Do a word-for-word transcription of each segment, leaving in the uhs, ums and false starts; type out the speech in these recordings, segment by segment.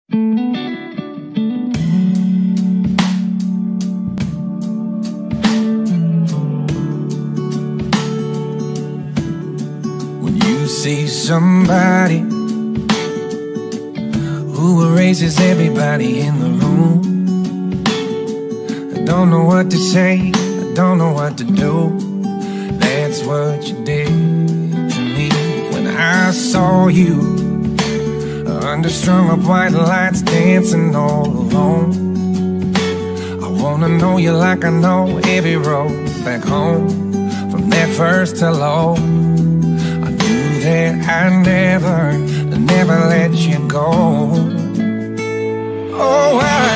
When you see somebody who erases everybody in the room, I don't know what to say, I don't know what to do. That's what you did to me when I saw you, understrung up white lights, dancing all alone. I wanna know you like I know every road back home, from that first hello. I knew that I never, never let you go. Oh, I,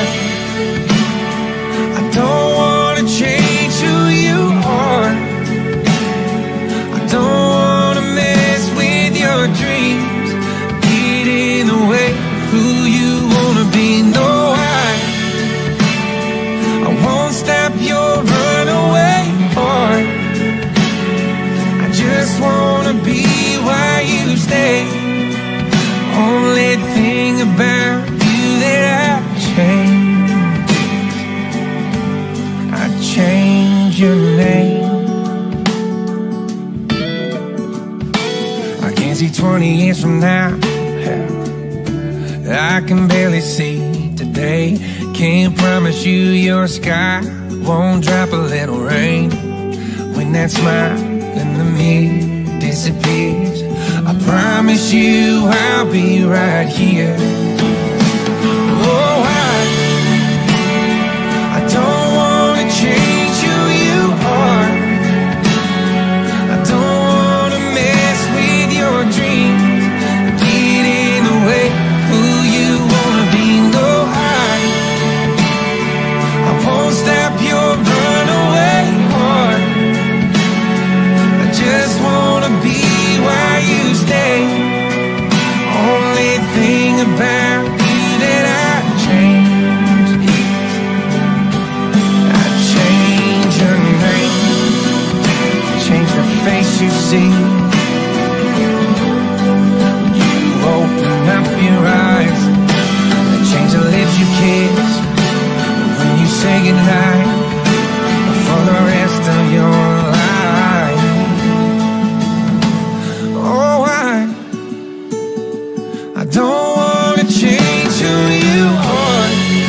I don't wanna change who you are. I don't wanna mess with your dreams, get in the way of who you wanna be. No, I, I won't stop your runaway heart. I just wanna be why you stay. Only thing about you that I change, I change your name. I can see twenty years from now, I can barely see today. Can't promise you your sky won't drop a little rain when that smile in the mirror disappears. I promise you I'll be right here. Oh, I, I don't wanna change who you are. I don't wanna mess with your dreams, get in the way of who you wanna be. No, I, I won't stop your runaway heart. I just wanna be why you stay. Only thing about you that I change is I change your name, change the face you see. You open up your eyes, I change the lips you kiss when you say goodnight for the rest of your life. Oh, I, I don't wanna change who you are.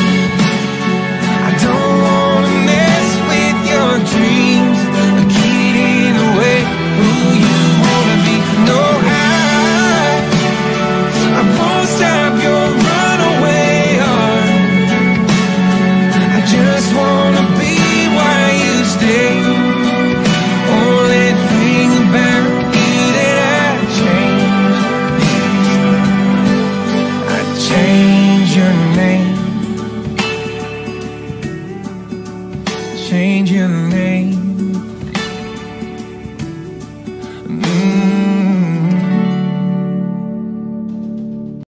I don't wanna mess with your dreams, get in the way who you wanna be. No, I, I won't stop your runaway heart. I just wanna be why you stay. Only thing about you that I change, I change your name, change your name.